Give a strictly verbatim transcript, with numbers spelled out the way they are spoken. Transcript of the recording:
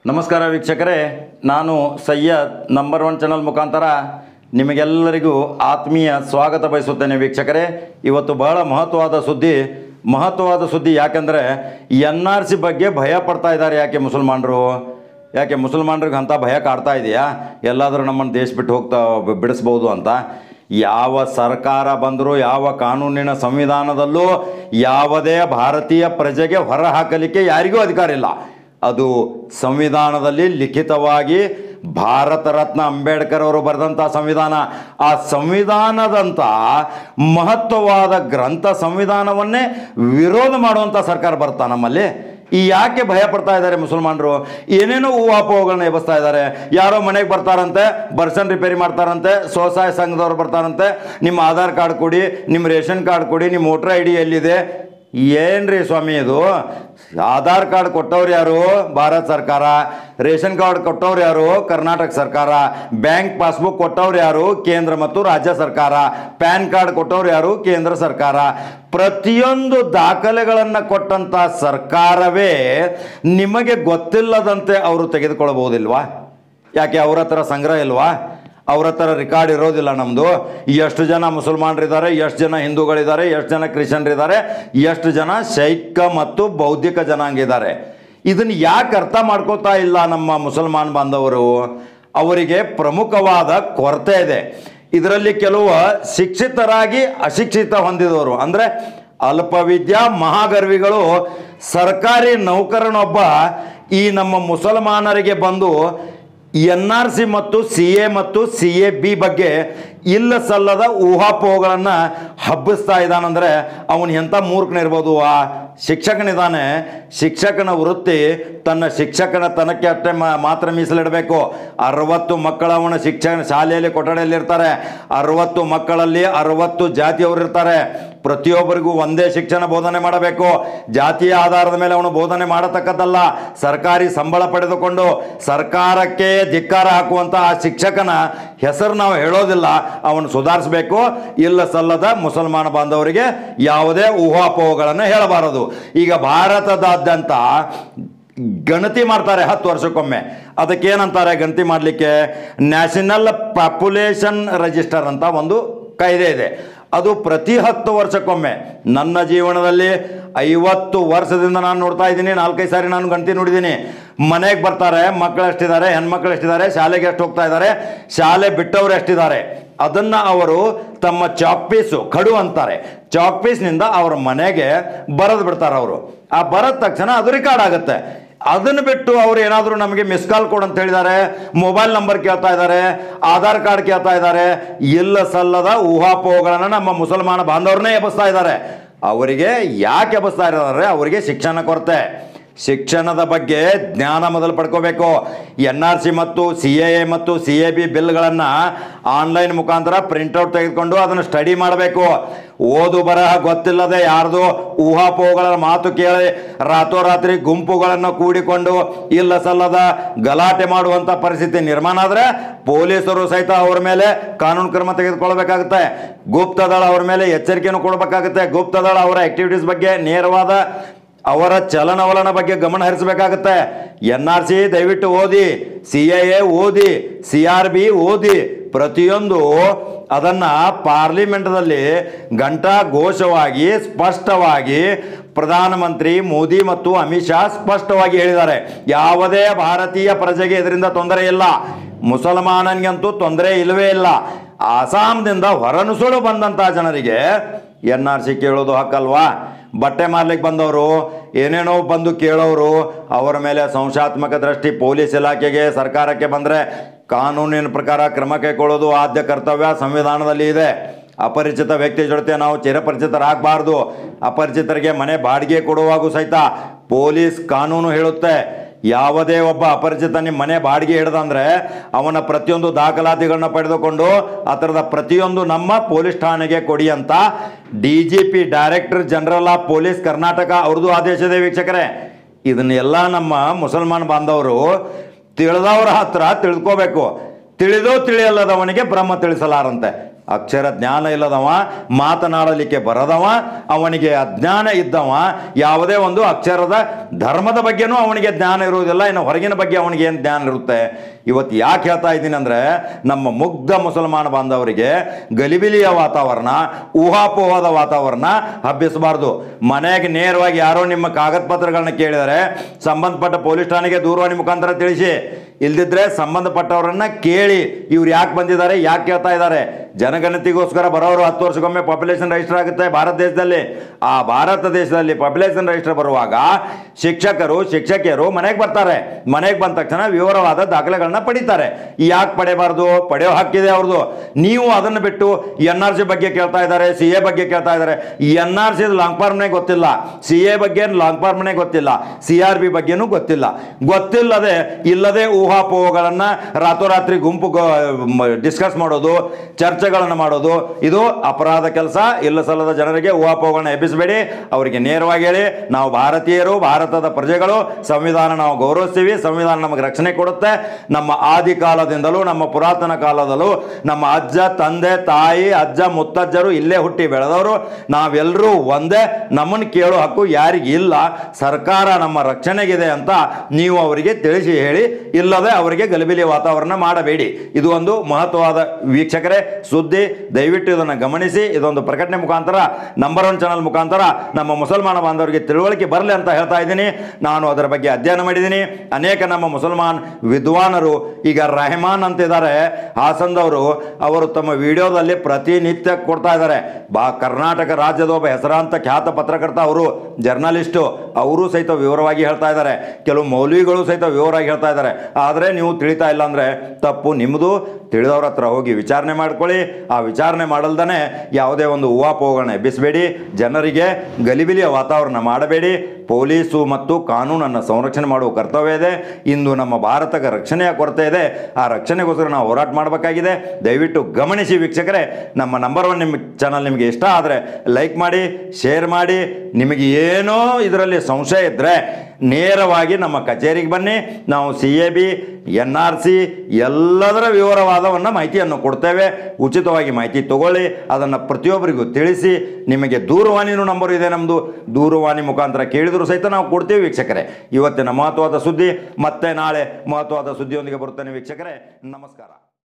ನಮಸ್ಕಾರ ವೀಕ್ಷಕರೇ, ನಾನು ಸಯ್ಯದ್ ನಂಬರ್ ಒನ್ ಚಾನಲ್ ಮುಖಾಂತರ ನಿಮಗೆಲ್ಲರಿಗೂ ಆತ್ಮೀಯ ಸ್ವಾಗತ ಬಯಸುತ್ತೇನೆ. ವೀಕ್ಷಕರೇ, ಇವತ್ತು ಬಹಳ ಮಹತ್ವವಾದ ಸುದ್ದಿ ಮಹತ್ವವಾದ ಸುದ್ದಿ ಯಾಕೆಂದರೆ ಎನ್ ಆರ್ ಸಿ ಬಗ್ಗೆ ಭಯ ಪಡ್ತಾ ಇದ್ದಾರೆ. ಯಾಕೆ ಮುಸಲ್ಮಾನರು ಯಾಕೆ ಮುಸಲ್ಮಾನರಿಗೆ ಅಂಥ ಭಯ ಕಾಡ್ತಾ ಇದೆಯಾ? ಎಲ್ಲಾದರೂ ನಮ್ಮನ್ನು ದೇಶ ಬಿಟ್ಟು ಹೋಗ್ತಾ ಬಿಡಿಸ್ಬೋದು ಅಂತ. ಯಾವ ಸರ್ಕಾರ ಬಂದರೂ ಯಾವ ಕಾನೂನಿನ ಸಂವಿಧಾನದಲ್ಲೂ ಯಾವುದೇ ಭಾರತೀಯ ಪ್ರಜೆಗೆ ಹೊರ ಹಾಕಲಿಕ್ಕೆ ಯಾರಿಗೂ ಅಧಿಕಾರ ಇಲ್ಲ. ಅದು ಸಂವಿಧಾನದಲ್ಲಿ ಲಿಖಿತವಾಗಿ ಭಾರತ ರತ್ನ ಅಂಬೇಡ್ಕರ್ ಅವರು ಬರೆದಂಥ ಸಂವಿಧಾನ. ಆ ಸಂವಿಧಾನದಂಥ ಮಹತ್ವವಾದ ಗ್ರಂಥ ಸಂವಿಧಾನವನ್ನೇ ವಿರೋಧ ಮಾಡುವಂಥ ಸರ್ಕಾರ ಬರ್ತಾ ನಮ್ಮಲ್ಲಿ. ಈ ಯಾಕೆ ಭಯ ಪಡ್ತಾ ಇದ್ದಾರೆ ಮುಸಲ್ಮಾನರು? ಏನೇನೋ ಊಹಾಪೋಹಗಳನ್ನ ಎಬ್ಬಿಸ್ತಾ ಇದ್ದಾರೆ. ಯಾರೋ ಮನೆಗೆ ಬರ್ತಾರಂತೆ, ಬರ್ಸನ್ ರಿಪೇರಿ ಮಾಡ್ತಾರಂತೆ, ಸ್ವಸಹಾಯ ಸಂಘದವ್ರು ಬರ್ತಾರಂತೆ, ನಿಮ್ಮ ಆಧಾರ್ ಕಾರ್ಡ್ ಕೊಡಿ, ನಿಮ್ಮ ರೇಷನ್ ಕಾರ್ಡ್ ಕೊಡಿ, ನಿಮ್ಮ ವೋಟರ್ ಐ ಡಿ ಎಲ್ಲಿದೆ? ಏನ್ರಿ ಸ್ವಾಮಿ ಇದು? ಆಧಾರ್ ಕಾರ್ಡ್ ಕೊಟ್ಟವ್ರು ಯಾರು? ಭಾರತ ಸರ್ಕಾರ. ರೇಷನ್ ಕಾರ್ಡ್ ಕೊಟ್ಟವ್ರು ಯಾರು? ಕರ್ನಾಟಕ ಸರ್ಕಾರ. ಬ್ಯಾಂಕ್ ಪಾಸ್ಬುಕ್ ಕೊಟ್ಟವ್ರು ಯಾರು? ಕೇಂದ್ರ ಮತ್ತು ರಾಜ್ಯ ಸರ್ಕಾರ. ಪ್ಯಾನ್ ಕಾರ್ಡ್ ಕೊಟ್ಟವ್ರು ಯಾರು? ಕೇಂದ್ರ ಸರ್ಕಾರ. ಪ್ರತಿಯೊಂದು ದಾಖಲೆಗಳನ್ನು ಕೊಟ್ಟಂಥ ಸರ್ಕಾರವೇ ನಿಮಗೆ ಗೊತ್ತಿಲ್ಲದಂತೆ ಅವರು ತೆಗೆದುಕೊಳ್ಳಬಹುದಿಲ್ವಾ? ಯಾಕೆ ಅವ್ರ ಹತ್ರ ಸಂಗ್ರಹ ಇಲ್ವಾ? ಅವ್ರ ಹತ್ರ ರೆಕಾರ್ಡ್ ಇರೋದಿಲ್ಲ ನಮ್ಮದು? ಎಷ್ಟು ಜನ ಮುಸಲ್ಮಾನರಿದ್ದಾರೆ, ಎಷ್ಟು ಜನ ಹಿಂದೂಗಳಿದ್ದಾರೆ, ಎಷ್ಟು ಜನ ಕ್ರಿಶ್ಚಿಯನ್ರಿದ್ದಾರೆ, ಎಷ್ಟು ಜನ ಶೈಕ ಮತ್ತು ಬೌದ್ಧಿಕ ಜನಾಂಗ ಇದ್ದಾರೆ? ಇದನ್ನು ಯಾಕೆ ಅರ್ಥ ಮಾಡ್ಕೋತಾ ಇಲ್ಲ ನಮ್ಮ ಮುಸಲ್ಮಾನ್ ಬಾಂಧವರು? ಅವರಿಗೆ ಪ್ರಮುಖವಾದ ಕೊರತೆ ಇದೆ. ಇದರಲ್ಲಿ ಕೆಲವು ಶಿಕ್ಷಿತರಾಗಿ ಅಶಿಕ್ಷಿತ ಹೊಂದಿದವರು, ಅಂದರೆ ಅಲ್ಪವಿದ್ಯಾ ಮಹಾಗರ್ವಿಗಳು, ಸರ್ಕಾರಿ ನೌಕರನೊಬ್ಬ ಈ ನಮ್ಮ ಮುಸಲ್ಮಾನರಿಗೆ ಬಂದು ಎನ್ ಆರ್ ಸಿ ಮತ್ತು ಸಿ ಎ ಮತ್ತು ಸಿ ಎ ಬಿ ಬಗ್ಗೆ ಇಲ್ಲ ಸಲ್ಲದ ಊಹಾಪೋಹಗಳನ್ನು ಹಬ್ಬಿಸ್ತಾ ಇದ್ದಾನಂದರೆ ಅವನು ಎಂಥ ಮೂರ್ಖನಿರ್ಬೋದು? ಆ ಶಿಕ್ಷಕನಿದ್ದಾನೆ, ಶಿಕ್ಷಕನ ವೃತ್ತಿ ತನ್ನ ಶಿಕ್ಷಕನ ತನಕ್ಕೆ ಅಷ್ಟೇ ಮಾತ್ರ ಮೀಸಲಿಡಬೇಕು. ಅರವತ್ತು ಮಕ್ಕಳ ಅವನ ಶಿಕ್ಷಣ ಶಾಲೆಯಲ್ಲಿ ಕೊಠಡಿಯಲ್ಲಿರ್ತಾರೆ. ಅರವತ್ತು ಮಕ್ಕಳಲ್ಲಿ ಅರವತ್ತು ಜಾತಿಯವರು ಇರ್ತಾರೆ. ಪ್ರತಿಯೊಬ್ಬರಿಗೂ ಒಂದೇ ಶಿಕ್ಷಣ ಬೋಧನೆ ಮಾಡಬೇಕು. ಜಾತಿಯ ಆಧಾರದ ಮೇಲೆ ಅವನು ಬೋಧನೆ ಮಾಡತಕ್ಕದ್ದಲ್ಲ. ಸರ್ಕಾರಿ ಸಂಬಳ ಪಡೆದುಕೊಂಡು ಸರ್ಕಾರಕ್ಕೆ ಧಿಕ್ಕಾರ ಹಾಕುವಂಥ ಆ ಶಿಕ್ಷಕನ ಹೆಸರು ನಾವು ಹೇಳೋದಿಲ್ಲ. ಅವನು ಸುಧಾರಿಸಬೇಕು. ಇಲ್ಲ ಸಲ್ಲದ ಮುಸಲ್ಮಾನ ಬಾಂಧವರಿಗೆ ಯಾವುದೇ ಊಹಾಪೋಹಗಳನ್ನು ಹೇಳಬಾರದು. ಈಗ ಭಾರತದಾದ್ಯಂತ ಗಣತಿ ಮಾಡ್ತಾರೆ ಹತ್ತು ವರ್ಷಕ್ಕೊಮ್ಮೆ. ಅದಕ್ಕೇನಂತಾರೆ ಗಣತಿ ಮಾಡಲಿಕ್ಕೆ? ನ್ಯಾಷನಲ್ ಪಾಪ್ಯುಲೇಷನ್ ರಿಜಿಸ್ಟರ್ ಅಂತ ಒಂದು ಕಾಯ್ದೆ ಇದೆ. ಅದು ಪ್ರತಿ ಹತ್ತು ವರ್ಷಕ್ಕೊಮ್ಮೆ. ನನ್ನ ಜೀವನದಲ್ಲಿ ಐವತ್ತು ವರ್ಷದಿಂದ ನಾನು ನೋಡ್ತಾ ಇದ್ದೀನಿ. ನಾಲ್ಕೈದು ಸಾರಿ ನಾನು ಗಣತಿ ನೋಡಿದ್ದೀನಿ. ಮನೆಗೆ ಬರ್ತಾರೆ, ಮಕ್ಕಳು ಎಷ್ಟಿದ್ದಾರೆ, ಹೆಣ್ಮಕ್ಳು ಎಷ್ಟಿದ್ದಾರೆ, ಶಾಲೆಗೆ ಎಷ್ಟು ಹೋಗ್ತಾ ಇದ್ದಾರೆ, ಶಾಲೆ ಬಿಟ್ಟವರು ಎಷ್ಟಿದ್ದಾರೆ, ಅದನ್ನು ಅವರು ತಮ್ಮ ಚಾಕ್ ಪೀಸು, ಕಡು ಅಂತಾರೆ, ಚಾಕ್ ಪೀಸ್ನಿಂದ ಅವ್ರ ಮನೆಗೆ ಬರೆದು ಬಿಡ್ತಾರೆ. ಅವರು ಆ ಬರೆದ ತಕ್ಷಣ ಅದು ರೆಕಾರ್ಡ್ ಆಗುತ್ತೆ. ಅದನ್ನು ಬಿಟ್ಟು ಅವರು ಏನಾದರೂ ನಮಗೆ ಮಿಸ್ ಕಾಲ್ ಕೊಡು ಅಂತ ಹೇಳಿದ್ದಾರೆ, ಮೊಬೈಲ್ ನಂಬರ್ ಕೇಳ್ತಾ ಇದ್ದಾರೆ, ಆಧಾರ್ ಕಾರ್ಡ್ ಕೇಳ್ತಾ ಇದ್ದಾರೆ. ಇಲ್ಲ ಸಲ್ಲದ ಊಹಾಪೋಹಗಳನ್ನು ನಮ್ಮ ಮುಸಲ್ಮಾನ ಬಾಂಧವ್ರನ್ನೇ ಎಬ್ಬಿಸ್ತಾ ಇದ್ದಾರೆ. ಅವರಿಗೆ ಯಾಕೆ ಎಬ್ಬಿಸ್ತಾ ಇದ್ದಾರೆ? ಅವರಿಗೆ ಶಿಕ್ಷಣ ಕೊರತೆ. ಶಿಕ್ಷಣದ ಬಗ್ಗೆ ಜ್ಞಾನ ಮೊದಲು ಪಡ್ಕೋಬೇಕು. ಎನ್ ಆರ್ ಸಿ ಮತ್ತು ಸಿ ಎ ಎ ಮತ್ತು ಸಿ ಎ ಬಿ ಬಿಲ್ಗಳನ್ನು ಆನ್ಲೈನ್ ಮುಖಾಂತರ ಪ್ರಿಂಟೌಟ್ ತೆಗೆದುಕೊಂಡು ಅದನ್ನು ಸ್ಟಡಿ ಮಾಡಬೇಕು. ಓದು ಬರಹ ಗೊತ್ತಿಲ್ಲದೆ ಯಾರ್ದು ಊಹಾಪೋಹಗಳ ಮಾತು ಕೇಳಿ ರಾತ್ರೋರಾತ್ರಿ ಗುಂಪುಗಳನ್ನು ಕೂಡಿಕೊಂಡು ಇಲ್ಲ ಸಲ್ಲದ ಗಲಾಟೆ ಮಾಡುವಂಥ ಪರಿಸ್ಥಿತಿ ನಿರ್ಮಾಣ ಆದರೆ ಪೊಲೀಸರು ಸಹಿತ ಅವ್ರ ಮೇಲೆ ಕಾನೂನು ಕ್ರಮ ತೆಗೆದುಕೊಳ್ಬೇಕಾಗುತ್ತೆ. ಗುಪ್ತದಳ ಅವ್ರ ಮೇಲೆ ಎಚ್ಚರಿಕೆಯನ್ನು ಕೊಡಬೇಕಾಗುತ್ತೆ. ಗುಪ್ತದಳ ಅವರ ಆಕ್ಟಿವಿಟೀಸ್ ಬಗ್ಗೆ, ನೇರವಾದ ಅವರ ಚಲನವಲನ ಬಗ್ಗೆ ಗಮನ ಹರಿಸಬೇಕಾಗುತ್ತೆ. ಎನ್ ಆರ್ ಸಿ ದಯವಿಟ್ಟು ಓದಿ, ಸಿ ಎ ಎ ಓದಿ, ಸಿ ಆರ್ ಬಿ ಓದಿ. ಪ್ರತಿಯೊಂದು ಅದನ್ನು ಪಾರ್ಲಿಮೆಂಟ್ದಲ್ಲಿ ಘಂಟಾ ಘೋಷವಾಗಿ ಸ್ಪಷ್ಟವಾಗಿ ಪ್ರಧಾನಮಂತ್ರಿ ಮೋದಿ ಮತ್ತು ಅಮಿತ್ ಶಾ ಸ್ಪಷ್ಟವಾಗಿ ಹೇಳಿದ್ದಾರೆ. ಯಾವುದೇ ಭಾರತೀಯ ಪ್ರಜೆಗೆ ಇದರಿಂದ ತೊಂದರೆ ಇಲ್ಲ. ಮುಸಲ್ಮಾನನಿಗಂತೂ ತೊಂದರೆ ಇಲ್ಲವೇ ಇಲ್ಲ. ಅಸ್ಸಾಂದಿಂದ ಹೊರನುಸುಳು ಬಂದಂಥ ಜನರಿಗೆ ಎನ್ ಆರ್ ಸಿ ಕೇಳೋದು ಹಕ್ಕಲ್ವಾ? ಬಟ್ಟೆ ಮಾರ್ಲಿಕ್ಕೆ ಬಂದವರು, ಏನೇನೋ ಬಂದು ಕೇಳೋರು, ಅವರ ಮೇಲೆ ಸಂಶಯಾತ್ಮಕ ದೃಷ್ಟಿ ಪೊಲೀಸ್ ಇಲಾಖೆಗೆ, ಸರ್ಕಾರಕ್ಕೆ ಬಂದರೆ ಕಾನೂನಿನ ಪ್ರಕಾರ ಕ್ರಮ ಕೈಗೊಳ್ಳೋದು ಆದ್ಯ ಕರ್ತವ್ಯ ಸಂವಿಧಾನದಲ್ಲಿ ಇದೆ. ಅಪರಿಚಿತ ವ್ಯಕ್ತಿ ಜೊತೆ ನಾವು ಚಿರಪರಿಚಿತರಾಗಬಾರ್ದು. ಅಪರಿಚಿತರಿಗೆ ಮನೆ ಬಾಡಿಗೆ ಕೊಡುವಾಗೂ ಸಹಿತ ಪೊಲೀಸ್ ಕಾನೂನು ಹೇಳುತ್ತೆ, ಯಾವುದೇ ಒಬ್ಬ ಅಪರಿಚಿತ ನಿಮ್ಮ ಮನೆ ಬಾಡಿಗೆ ಹಿಡ್ದಂದ್ರೆ ಅವನ ಪ್ರತಿಯೊಂದು ದಾಖಲಾತಿಗಳನ್ನ ಪಡೆದುಕೊಂಡು ಆ ಥರದ ಪ್ರತಿಯೊಂದು ನಮ್ಮ ಪೊಲೀಸ್ ಠಾಣೆಗೆ ಕೊಡಿ ಅಂತ D G P director general of police Karnataka ಅವ್ರದ್ದು ಆದೇಶ ಇದೆ. ವೀಕ್ಷಕರೇ, ಇದನ್ನೆಲ್ಲ ನಮ್ಮ ಮುಸಲ್ಮಾನ್ ಬಾಂಧವರು ತಿಳಿದವರ ಹತ್ರ ತಿಳ್ಕೋಬೇಕು. ತಿಳಿದೋ ತಿಳಿಯಲ್ಲದವನಿಗೆ ಬ್ರಹ್ಮ ತಿಳಿಸಲಾರಂತೆ. ಅಕ್ಷರ ಜ್ಞಾನ ಇಲ್ಲದವ, ಮಾತನಾಡಲಿಕ್ಕೆ ಬರದವ, ಅವನಿಗೆ ಅಜ್ಞಾನ ಇದ್ದವ, ಯಾವುದೇ ಒಂದು ಅಕ್ಷರದ ಧರ್ಮದ ಬಗ್ಗೆನೂ ಅವನಿಗೆ ಜ್ಞಾನ ಇರುವುದಿಲ್ಲ, ಇನ್ನು ಹೊರಗಿನ ಬಗ್ಗೆ ಅವನಿಗೆ ಏನು ಜ್ಞಾನ ಇರುತ್ತೆ. ಇವತ್ತು ಯಾಕೆ ಹೇಳ್ತಾ ಇದ್ದೀನಿ ಅಂದರೆ, ನಮ್ಮ ಮುಗ್ಧ ಮುಸಲ್ಮಾನ ಬಾಂಧವರಿಗೆ ಗಲಿಬಿಲಿಯ ವಾತಾವರಣ, ಊಹಾಪೋಹದ ವಾತಾವರಣ ಹಬ್ಬಿಸಬಾರ್ದು. ಮನೆಗೆ ನೇರವಾಗಿ ಯಾರೋ ನಿಮ್ಮ ಕಾಗದ ಪತ್ರಗಳನ್ನ ಕೇಳಿದರೆ ಸಂಬಂಧಪಟ್ಟ ಪೊಲೀಸ್ ಠಾಣೆಗೆ ದೂರವಾಣಿ ಮುಖಾಂತರ ತಿಳಿಸಿ, ಇಲ್ದಿದ್ರೆ ಸಂಬಂಧಪಟ್ಟವರನ್ನ ಕೇಳಿ ಇವ್ರು ಯಾಕೆ ಬಂದಿದ್ದಾರೆ, ಯಾಕೆ ಕೇಳ್ತಾ ಇದ್ದಾರೆ. ಜನಗಣತಿಗೋಸ್ಕರ ಬರೋರು ಹತ್ತು ವರ್ಷಕ್ಕೊಮ್ಮೆ ಪಾಪ್ಯುಲೇಷನ್ ರಿಜಿಸ್ಟರ್ ಆಗುತ್ತೆ ಭಾರತ ದೇಶದಲ್ಲಿ. ಆ ಭಾರತ ದೇಶದಲ್ಲಿ ಪಾಪ್ಯುಲೇಷನ್ ರಿಜಿಸ್ಟರ್ ಬರುವಾಗ ಶಿಕ್ಷಕರು ಶಿಕ್ಷಕಿಯರು ಮನೆಗೆ ಬರ್ತಾರೆ. ಮನೆಗೆ ಬಂದ ತಕ್ಷಣ ವಿವರವಾದ ದಾಖಲೆಗಳನ್ನ ಪಡಿತಾರೆ. ಯಾಕೆ ಪಡೆಯಬಾರ್ದು? ಪಡೆಯೋ ಹಕ್ಕಿದೆ ಅವ್ರದ್ದು. ನೀವು ಅದನ್ನು ಬಿಟ್ಟು ಎನ್ ಆರ್ ಸಿ ಬಗ್ಗೆ ಕೇಳ್ತಾ ಇದ್ದಾರೆ, ಸಿ ಎ ಬಗ್ಗೆ ಕೇಳ್ತಾ ಇದ್ದಾರೆ. ಎನ್ ಆರ್ ಸಿ ಲಾಂಗ್ ಫಾರ್ಮ್ನೇ ಗೊತ್ತಿಲ್ಲ, ಸಿ ಎ ಬಗ್ಗೆ ಲಾಂಗ್ ಫಾರ್ಮ್ನೇ ಗೊತ್ತಿಲ್ಲ, ಸಿ ಆರ್ ಬಿ ಬಗ್ಗೆನೂ ಗೊತ್ತಿಲ್ಲ. ಗೊತ್ತಿಲ್ಲದೆ ಇಲ್ಲದೆ ಊಹಾಪೋಹಗಳನ್ನು ರಾತ್ರೋರಾತ್ರಿ ಗುಂಪು ಡಿಸ್ಕಸ್ ಮಾಡೋದು, ಚರ್ಚೆಗಳನ್ನು ಮಾಡೋದು, ಇದು ಅಪರಾಧ ಕೆಲಸ. ಇಲ್ಲ ಸಲ್ಲದ ಜನರಿಗೆ ಊಹಾಪೋಹಗಳನ್ನ ಎಬ್ಬಿಸಬೇಡಿ. ಅವರಿಗೆ ನೇರವಾಗಿ ಹೇಳಿ, ನಾವು ಭಾರತೀಯರು, ಭಾರತದ ಪ್ರಜೆಗಳು, ಸಂವಿಧಾನ ನಾವು ಗೌರವಿಸ್ತೀವಿ, ಸಂವಿಧಾನ ನಮಗೆ ರಕ್ಷಣೆ ಕೊಡುತ್ತೆ. ನಮ್ಮ ಆದಿ ಕಾಲದಿಂದಲೂ, ನಮ್ಮ ಪುರಾತನ ಕಾಲದಲ್ಲೂ ನಮ್ಮ ಅಜ್ಜ ತಂದೆ ತಾಯಿ ಅಜ್ಜ ಮುತ್ತಜ್ಜರು ಇಲ್ಲೇ ಹುಟ್ಟಿ ಬೆಳೆದವರು, ನಾವೆಲ್ಲರೂ ಒಂದೇ, ನಮ್ಮನ್ನು ಕೇಳೋ ಹಕ್ಕು ಯಾರಿಗಿಲ್ಲ, ಸರ್ಕಾರ ನಮ್ಮ ರಕ್ಷಣೆಗಿದೆ ಅಂತ ನೀವು ಅವರಿಗೆ ತಿಳಿಸಿ ಹೇಳಿ. ಇಲ್ಲದೆ ಅವರಿಗೆ ಗಲಿಬಿಲಿ ವಾತಾವರಣ ಮಾಡಬೇಡಿ. ಇದು ಒಂದು ಮಹತ್ವವಾದ ವೀಕ್ಷಕರೇ ಸುದ್ದಿ. ದಯವಿಟ್ಟು ಇದನ್ನು ಗಮನಿಸಿ. ಇದೊಂದು ಪ್ರಕಟಣೆ ಮುಖಾಂತರ, ನಂಬರ್ ಒನ್ ಚಾನಲ್ ಮುಖಾಂತರ ನಮ್ಮ ಮುಸಲ್ಮಾನ ಬಾಂಧವರಿಗೆ ತಿಳುವಳಿಕೆ ಬರಲಿ ಅಂತ ಹೇಳ್ತಾ ಇದ್ದೀನಿ. ನಾನು ಅದರ ಬಗ್ಗೆ ಅಧ್ಯಯನ ಮಾಡಿದ್ದೀನಿ. ಅನೇಕ ನಮ್ಮ ಮುಸಲ್ಮಾನ್ ವಿದ್ವಾನರು, ಈಗ ರೆಹಮಾನ್ ಅಂತಿದ್ದಾರೆ ಹಾಸನದವರು, ಅವರು ತಮ್ಮ ವಿಡಿಯೋದಲ್ಲಿ ಪ್ರತಿನಿತ್ಯ ಕೊಡ್ತಾ ಇದ್ದಾರೆ. ಬಾ ಕರ್ನಾಟಕ ರಾಜ್ಯದ ಒಬ್ಬ ಹೆಸರಾಂತ ಖ್ಯಾತ ಪತ್ರಕರ್ತ, ಅವರು ಜರ್ನಲಿಸ್ಟು, ಅವರು ಸಹಿತ ವಿವರವಾಗಿ ಹೇಳ್ತಾ ಇದ್ದಾರೆ. ಕೆಲವು ಮೌಲ್ವಿಗಳು ಸಹಿತ ವಿವರವಾಗಿ ಹೇಳ್ತಾ ಇದ್ದಾರೆ. ಆದರೆ ನೀವು ತಿಳಿತಾ ಇಲ್ಲ ಅಂದರೆ ತಪ್ಪು ನಿಮ್ಮದು. ತಿಳಿದವ್ರ ಹತ್ರ ಹೋಗಿ ವಿಚಾರಣೆ ಮಾಡ್ಕೊಳ್ಳಿ. ಆ ವಿಚಾರಣೆ ಮಾಡಲ್ದೇ ಯಾವುದೇ ಒಂದು ಊಹಾಪೋಹಗಳನ್ನ ಎಬ್ಬಿಸಬೇಡಿ. ಜನರಿಗೆ ಗಲಿಬಿಲಿಯ ವಾತಾವರಣ ಮಾಡಬೇಡಿ. ಪೊಲೀಸು ಮತ್ತು ಕಾನೂನನ್ನು ಸಂರಕ್ಷಣೆ ಮಾಡುವ ಕರ್ತವ್ಯ ಇದೆ. ಇಂದು ನಮ್ಮ ಭಾರತಕ್ಕೆ ರಕ್ಷಣೆಯ ಕೊರತೆ ಇದೆ. ಆ ರಕ್ಷಣೆಗೋಸ್ಕರ ನಾವು ಹೋರಾಟ ಮಾಡಬೇಕಾಗಿದೆ. ದಯವಿಟ್ಟು ಗಮನಿಸಿ ವೀಕ್ಷಕರೇ. ನಮ್ಮ ನಂಬರ್ ಒನ್ ನಿಮ್ಮ ಚಾನಲ್ ನಿಮಗೆ ಇಷ್ಟ ಆದರೆ ಲೈಕ್ ಮಾಡಿ, ಶೇರ್ ಮಾಡಿ. ನಿಮಗೆ ಏನೋ ಇದರಲ್ಲಿ ಸಂಶಯ ಇದ್ದರೆ ನೇರವಾಗಿ ನಮ್ಮ ಕಚೇರಿಗೆ ಬನ್ನಿ. ನಾವು C A B, N R C ಎಲ್ಲದರ ವಿವರವಾದವನ್ನು ಮಾಹಿತಿಯನ್ನು ಕೊಡ್ತೇವೆ. ಉಚಿತವಾಗಿ ಮಾಹಿತಿ ತಗೊಳ್ಳಿ, ಅದನ್ನು ಪ್ರತಿಯೊಬ್ಬರಿಗೂ ತಿಳಿಸಿ. ನಿಮಗೆ ದೂರವಾಣಿನೂ ನಂಬರ್ ಇದೆ ನಮ್ಮದು, ದೂರವಾಣಿ ಮುಖಾಂತರ ಕೇಳಿದರೂ ಸಹಿತ ನಾವು ಕೊಡ್ತೀವಿ ವೀಕ್ಷಕರೇ. ಇವತ್ತಿನ ಮಹತ್ವದ ಸುದ್ದಿ ಮತ್ತೆ ನಾಳೆ ಮಹತ್ವದ ಸುದ್ದಿಯೊಂದಿಗೆ ಬರುತ್ತೇನೆ ವೀಕ್ಷಕರೇ. ನಮಸ್ಕಾರ.